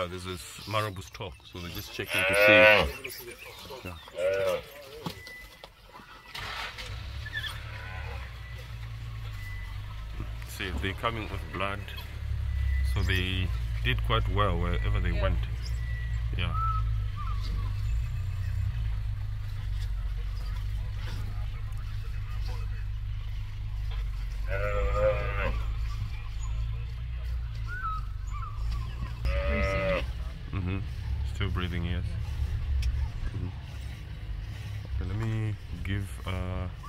yeah, there's this marabou stock, so they're just checking to see. Yeah. See, they're coming with blood, so they did quite well wherever they went. Yeah. Still breathing, yes. Okay, let me give